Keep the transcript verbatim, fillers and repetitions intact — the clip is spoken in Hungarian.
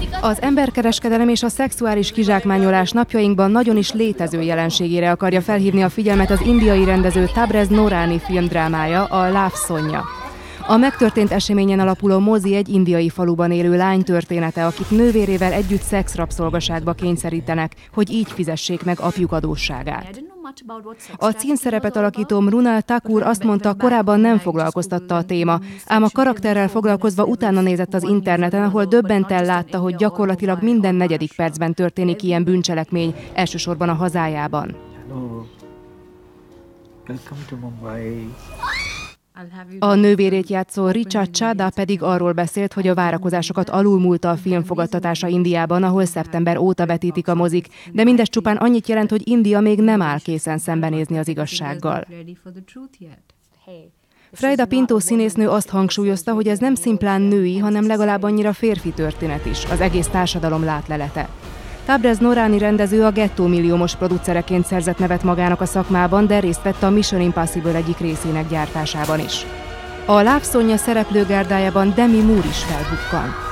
Az emberkereskedelem és a szexuális kizsákmányolás napjainkban nagyon is létező jelenségére akarja felhívni a figyelmet az indiai rendező Tabrez Noorani filmdrámája, a Love Sonya. A megtörtént eseményen alapuló mozi egy indiai faluban élő lány története, akit nővérével együtt szexrabszolgaságba kényszerítenek, hogy így fizessék meg apjuk adósságát. A címszerepet alakító Mrunal Thakur azt mondta, korábban nem foglalkoztatta a téma, ám a karakterrel foglalkozva utána nézett az interneten, ahol döbbenten látta, hogy gyakorlatilag minden negyedik percben történik ilyen bűncselekmény, elsősorban a hazájában. A nővérét játszó Richa Chadha pedig arról beszélt, hogy a várakozásokat alulmúlta a film fogadtatása Indiában, ahol szeptember óta vetítik a mozik, de mindez csupán annyit jelent, hogy India még nem áll készen szembenézni az igazsággal. Freyda Pinto színésznő azt hangsúlyozta, hogy ez nem szimplán női, hanem legalább annyira férfi történet is, az egész társadalom látlelete. Tabrez Noorani rendező a gettó milliómos producereként szerzett nevet magának a szakmában, de részt vett a Mission Impossible egyik részének gyártásában is. A Love Sonya szereplőgárdájában Demi Moore is felbukkan.